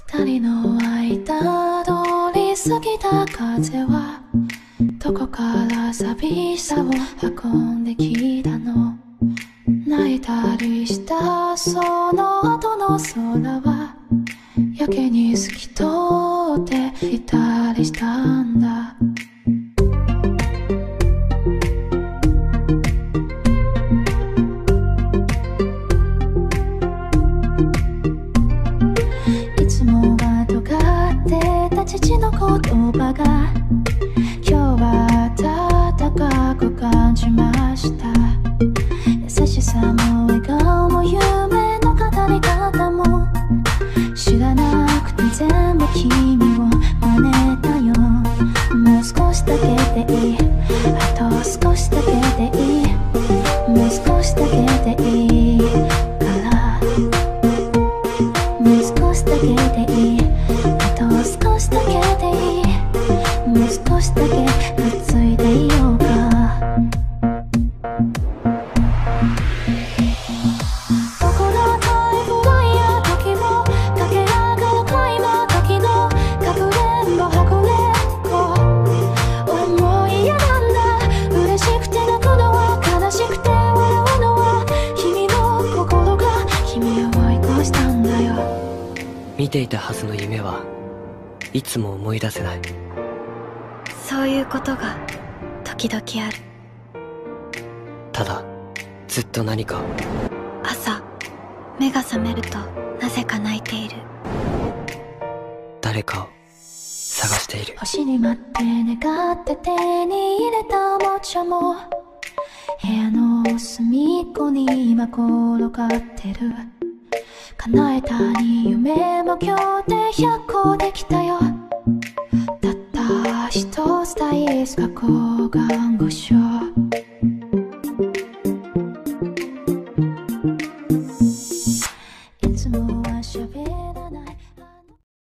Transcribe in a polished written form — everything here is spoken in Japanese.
二人の間通り過ぎた風はどこから寂しさを運んできたの。泣いたりしたその後の空はやけに透き通っていたりしたんだ。いつもは尖ってた父の言葉が今日は温かく感じました。優しさも笑顔も夢の語り方も知らなくて全部君を真似たよ。もう少しだけでいい、あと少しだけでいい、もう少しだけでいいからもう少しだけでいい、あと少しだけでいい、もう少しだけくっついていようか。 見ていたはずの夢はいつも思い出せない。 そういうことが時々ある。 ただずっと何か朝目が覚めるとなぜか泣いている。 誰かを探している。 星に待って願って手に入れたおもちゃも部屋の隅っこに今転がってる。叶えたに夢も今日で100個できたよ。たった一つ大好き学校看護師